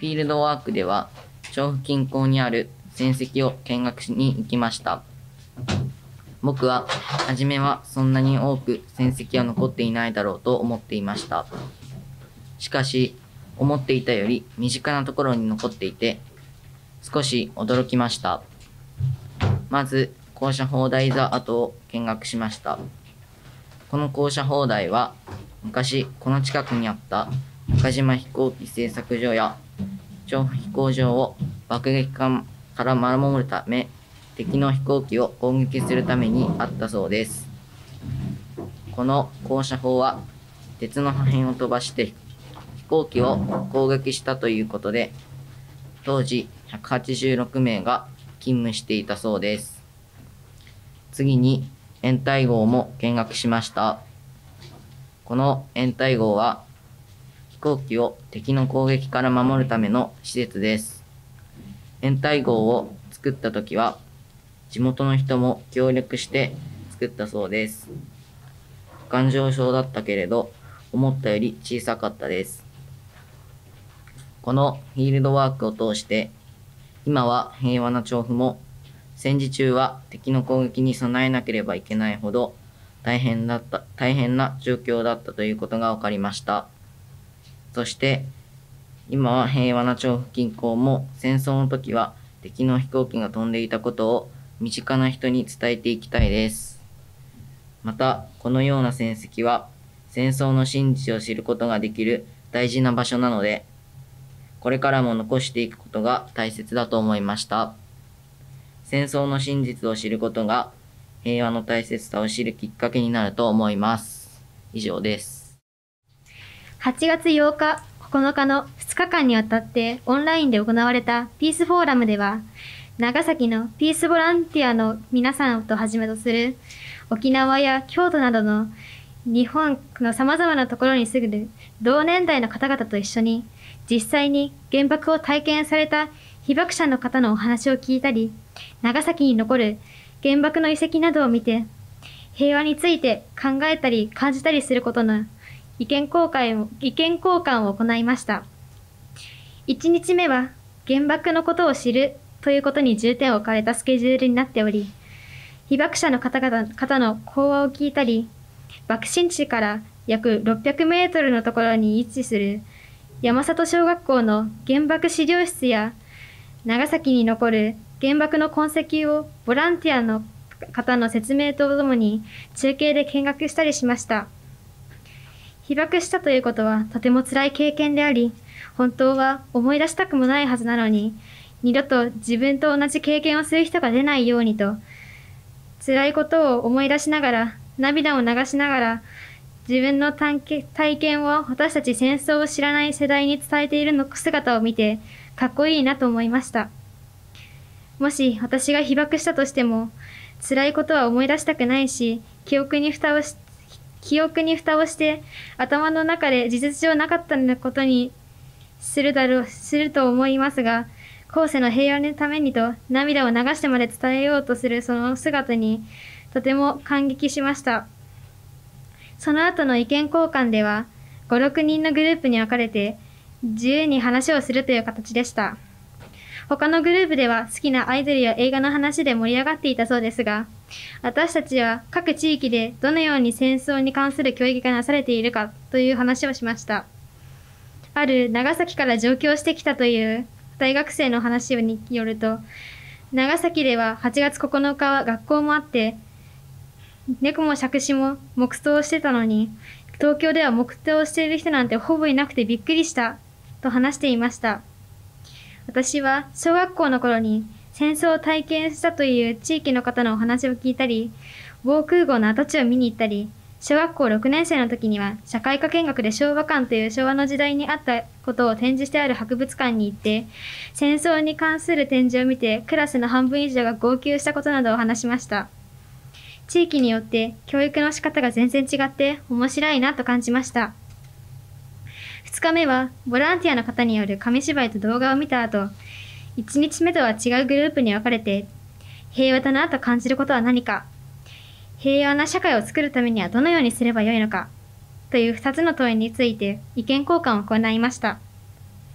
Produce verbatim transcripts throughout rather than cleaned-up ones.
フィールドワークでは、調布近郊にある戦跡を見学しに行きました。僕は、初めはそんなに多く戦跡は残っていないだろうと思っていました。しかし、思っていたより身近なところに残っていて、少し驚きました。まず、高射砲台座跡を見学しました。この高射砲台は、昔この近くにあった中島飛行機製作所や調布飛行場を爆撃から守るため、敵の飛行機を攻撃するためにあったそうです。この高射砲は鉄の破片を飛ばして飛行機を攻撃したということで、当時ひゃくはちじゅうろくめいが勤務していたそうです。次に掩体壕も見学しました。この掩体壕は飛行機を敵の攻撃から守るための施設です。掩体壕を作ったときは地元の人も協力して作ったそうです。頑丈そうだったけれど思ったより小さかったです。このフィールドワークを通して今は平和な調布も戦時中は敵の攻撃に備えなければいけないほど大変だった、大変な状況だったということが分かりました。そして、今は平和な調布近郊も戦争の時は敵の飛行機が飛んでいたことを身近な人に伝えていきたいです。また、このような戦跡は戦争の真実を知ることができる大事な場所なので、これからも残していくことが大切だと思いました。戦争の真実を知ることが平和の大切さを知るきっかけになると思います。以上です。 はちがつようか、ここのかのふつかかんにわたってオンラインで行われたピースフォーラムでは、長崎のピースボランティアの皆さんとはじめとする沖縄や京都などの日本のさまざまなところに住む同年代の方々と一緒に実際に原爆を体験された被爆者の方のお話を聞いたり、長崎に残る原爆の遺跡などを見て、平和について考えたり感じたりすることの意見交換を、意見交換を行いました。いちにちめは原爆のことを知るということに重点を置かれたスケジュールになっており、被爆者の方々方の講話を聞いたり、爆心地から約ろっぴゃくメートルのところに位置する山里小学校の原爆資料室や長崎に残る原爆の痕跡をボランティアの方の説明とともに中継で見学したりしました。被爆したということはとても辛い経験であり、本当は思い出したくもないはずなのに、二度と自分と同じ経験をする人が出ないようにと、辛いことを思い出しながら、涙を流しながら、自分の体験を私たち戦争を知らない世代に伝えているの姿を見て、かっこいいなと思いました。もし私が被爆したとしても、辛いことは思い出したくないし、記憶に蓋をし、記憶に蓋をして、頭の中で事実上なかったことにするだろう、すると思いますが、後世の平和のためにと涙を流してまで伝えようとするその姿に、とても感激しました。その後の意見交換では、ご、ろくにんのグループに分かれて、自由に話をするという形でした。他のグループでは好きなアイドルや映画の話で盛り上がっていたそうですが、私たちは各地域でどのように戦争に関する教育がなされているかという話をしました。ある長崎から上京してきたという大学生の話によると、長崎でははちがつここのかは学校もあって、猫も杓子も黙祷してたのに、東京では黙祷している人なんてほぼいなくてびっくりしたと話していました。私は小学校の頃に戦争を体験したという地域の方のお話を聞いたり、防空壕の跡地を見に行ったり、小学校ろくねんせいの時には社会科見学で昭和館という昭和の時代にあったことを展示してある博物館に行って、戦争に関する展示を見てクラスの半分以上が号泣したことなどを話しました。地域によって教育の仕方が全然違って面白いなと感じました。ふつかめはボランティアの方による紙芝居と動画を見た後、いちにちめとは違うグループに分かれて、平和だなと感じることは何か、平和な社会を作るためにはどのようにすればよいのか、というふたつの問いについて意見交換を行いました。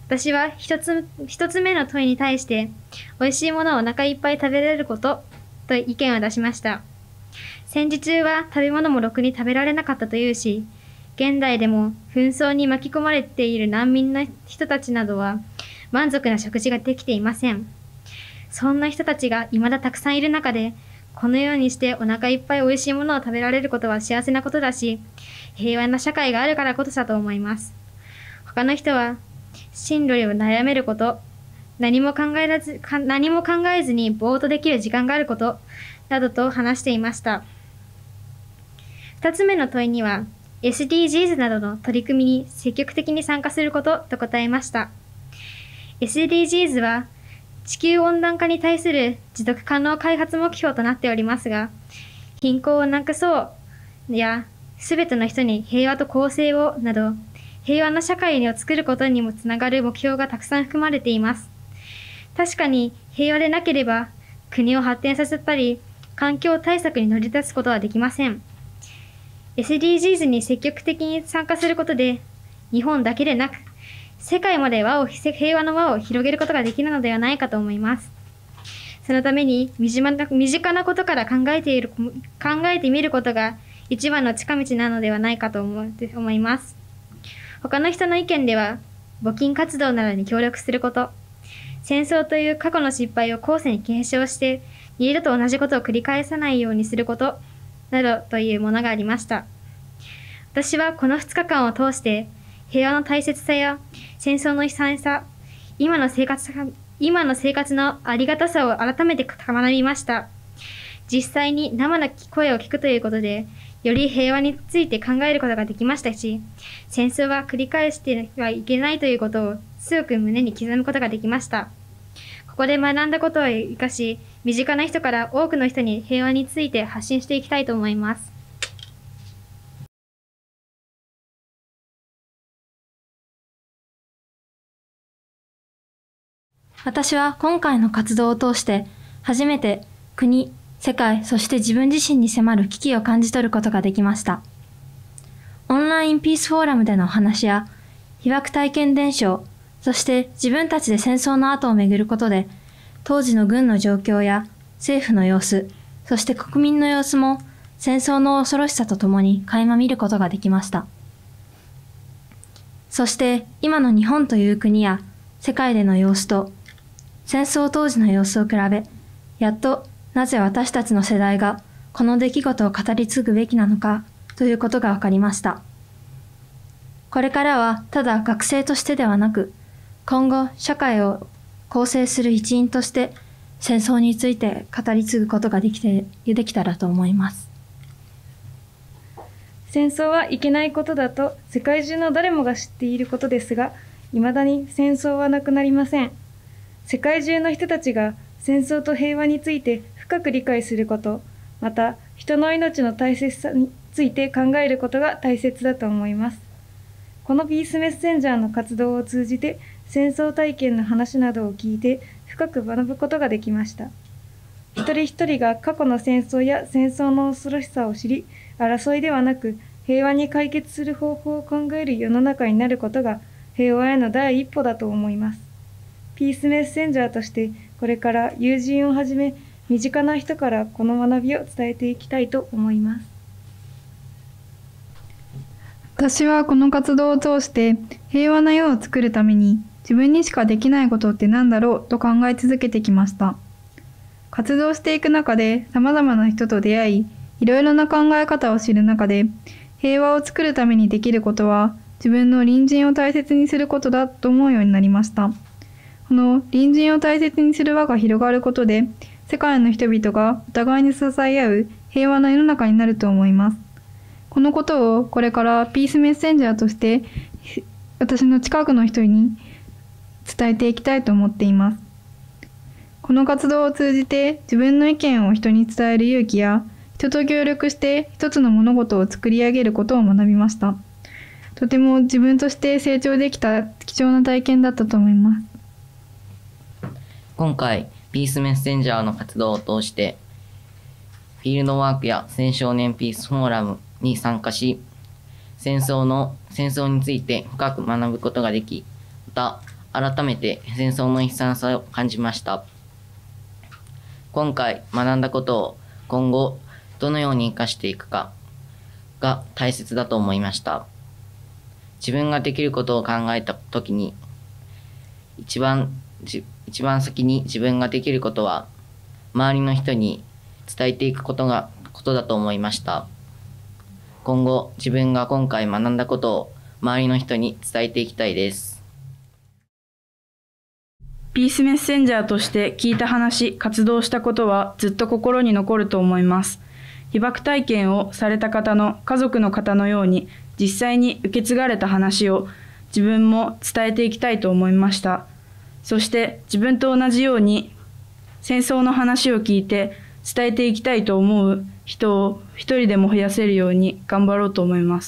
私は一つ、一つ目の問いに対して、美味しいものをお腹いっぱい食べられることと意見を出しました。戦時中は食べ物もろくに食べられなかったというし、現代でも紛争に巻き込まれている難民の人たちなどは満足な食事ができていません。そんな人たちが未だたくさんいる中で、このようにしてお腹いっぱい美味しいものを食べられることは幸せなことだし、平和な社会があるからこそだと思います。他の人は進路を悩めること、何も考えらず、何も考えずにぼーっとできる時間があること、などと話していました。二つ目の問いには、エスディージーズ などの取り組みに積極的に参加することと答えました。エスディージーズ は地球温暖化に対する持続可能開発目標となっておりますが、貧困をなくそうや、すべての人に平和と公正をなど、平和な社会を作ることにもつながる目標がたくさん含まれています。確かに平和でなければ国を発展させたり、環境対策に乗り出すことはできません。エスディージーズ に積極的に参加することで、日本だけでなく、世界まで輪を平和の輪を広げることができるのではないかと思います。そのために身近な、身近なことから考えている、考えてみることが一番の近道なのではないかと思思います。他の人の意見では、募金活動などに協力すること、戦争という過去の失敗を後世に継承して、二度と同じことを繰り返さないようにすること、などというものがありました。私はこのふつかかんを通して、平和の大切さや戦争の悲惨さ、今の生活、今の生活のありがたさを改めて学びました。実際に生の声を聞くということで、より平和について考えることができましたし、戦争は繰り返してはいけないということを強く胸に刻むことができました。ここで学んだことを生かし、身近な人から多くの人に平和について発信していきたいと思います。 私は今回の活動を通して初めて国、世界、そして自分自身に迫る危機を感じ取ることができました。オンラインピースフォーラムでのお話や被爆体験伝承、そして自分たちで戦争の後をめぐることで、当時の軍の状況や政府の様子、そして国民の様子も戦争の恐ろしさとともに垣間見ることができました。そして今の日本という国や世界での様子と戦争当時の様子を比べ、やっとなぜ私たちの世代がこの出来事を語り継ぐべきなのかということが分かりました。これからはただ学生としてではなく、今後社会を構成する一員として戦争について語り継ぐことができて、できたらと思います。 戦争はいけないことだと世界中の誰もが知っていることですが、未だに戦争はなくなりません。世界中の人たちが戦争と平和について深く理解すること、また人の命の大切さについて考えることが大切だと思います。このピースメッセンジャーの活動を通じて戦争体験の話などを聞いて深く学ぶことができました。一人一人が過去の戦争や戦争の恐ろしさを知り、争いではなく平和に解決する方法を考える世の中になることが平和への第一歩だと思います。ピースメッセンジャーとしてこれから友人をはじめ身近な人からこの学びを伝えていきたいと思います。 私はこの活動を通して平和な世を作るために自分にしかできないことって何だろうと考え続けてきました。活動していく中で様々な人と出会い、いろいろな考え方を知る中で、平和を作るためにできることは自分の隣人を大切にすることだと思うようになりました。この隣人を大切にする輪が広がることで、世界の人々がお互いに支え合う平和な世の中になると思います。このことをこれからピースメッセンジャーとして私の近くの人に伝えていきたいと思っています。この活動を通じて自分の意見を人に伝える勇気や、人と協力して一つの物事を作り上げることを学びました。とても自分として成長できた貴重な体験だったと思います。 今回、ピースメッセンジャーの活動を通して、フィールドワークや青少年ピースフォーラムに参加し、戦争の、戦争について深く学ぶことができ、また、 改めて戦争の悲惨さを感じました。今回学んだことを今後どのように生かしていくかが大切だと思いました。自分ができることを考えたときに一番じ一番先に自分ができることは周りの人に伝えていくことがことだと思いました。今後自分が今回学んだことを周りの人に伝えていきたいです。 ピースメッセンジャーとして聞いた話、活動したことはずっと心に残ると思います。被爆体験をされた方の家族の方のように実際に受け継がれた話を自分も伝えていきたいと思いました。そして自分と同じように戦争の話を聞いて伝えていきたいと思う人を一人でも増やせるように頑張ろうと思います。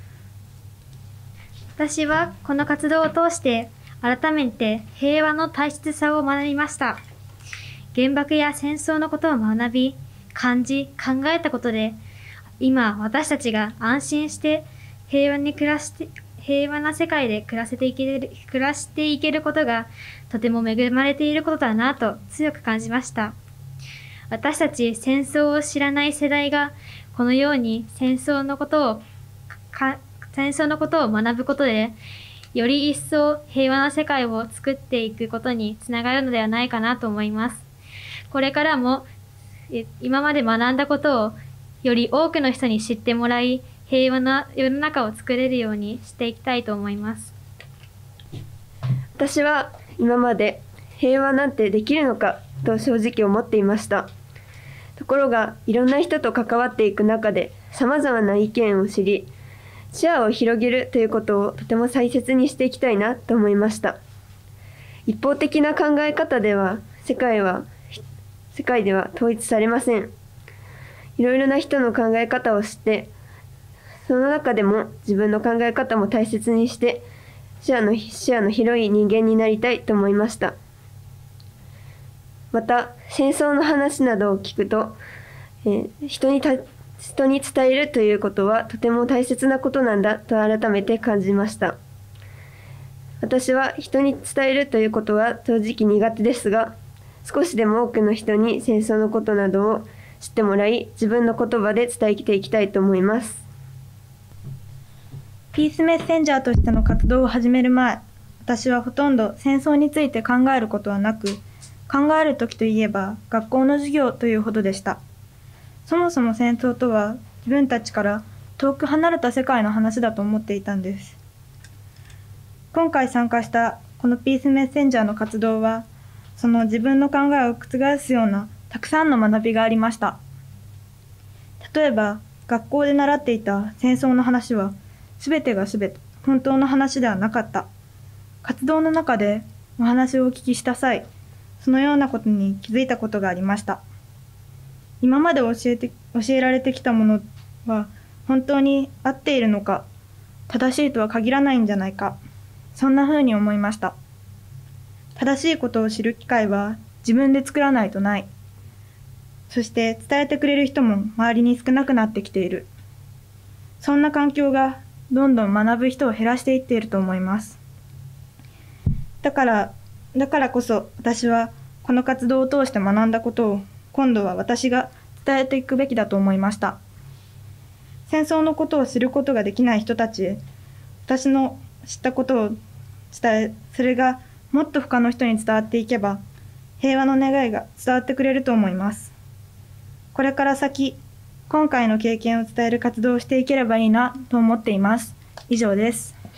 私はこの活動を通して改めて平和の大切さを学びました。原爆や戦争のことを学び、感じ、考えたことで、今私たちが安心して平和に暮らして、平和な世界で暮らせていける、暮らしていけることがとても恵まれていることだなと強く感じました。私たち戦争を知らない世代がこのように戦争のことをか戦争のことを学ぶことで、より一層平和な世界を作っていくことにつながるのではないかなと思います。これからも今まで学んだことをより多くの人に知ってもらい、平和な世の中を作れるようにしていきたいと思います。 私は今まで平和なんてできるのかと正直思っていました。ところがいろんな人と関わっていく中で様々な意見を知り、視野を広げるということをとても大切にしていきたいなと思いました。一方的な考え方では世界は世界では統一されません。いろいろな人の考え方を知って、その中でも自分の考え方も大切にして視野の、視野の広い人間になりたいと思いました。また戦争の話などを聞くと、えー、人にた人に伝えるということはとても大切なことなんだと改めて感じました。私は人に伝えるということは正直苦手ですが、少しでも多くの人に戦争のことなどを知ってもらい、自分の言葉で伝えていきたいと思います。 ピースメッセンジャーとしての活動を始める前、私はほとんど戦争について考えることはなく、考えるときといえば学校の授業というほどでした。そもそも戦争とは自分たちから遠く離れた世界の話だと思っていたんです。今回参加したこのピースメッセンジャーの活動は、その自分の考えを覆すようなたくさんの学びがありました。例えば学校で習っていた戦争の話は全てが全て本当の話ではなかった。活動の中でお話をお聞きした際、そのようなことに気づいたことがありました。今まで教えて、教えられてきたものは本当に合っているのか、正しいとは限らないんじゃないか、そんな風に思いました。正しいことを知る機会は自分で作らないとない。そして伝えてくれる人も周りに少なくなってきている。そんな環境がどんどん学ぶ人を減らしていっていると思います。だから、だからこそ私はこの活動を通して学んだことを今度は私が伝えていくべきだと思いました。戦争のことを知ることができない人たちへ、私の知ったことを伝え、それがもっと他の人に伝わっていけば、平和の願いが伝わってくれると思います。これから先、今回の経験を伝える活動をしていければいいなと思っています。以上です。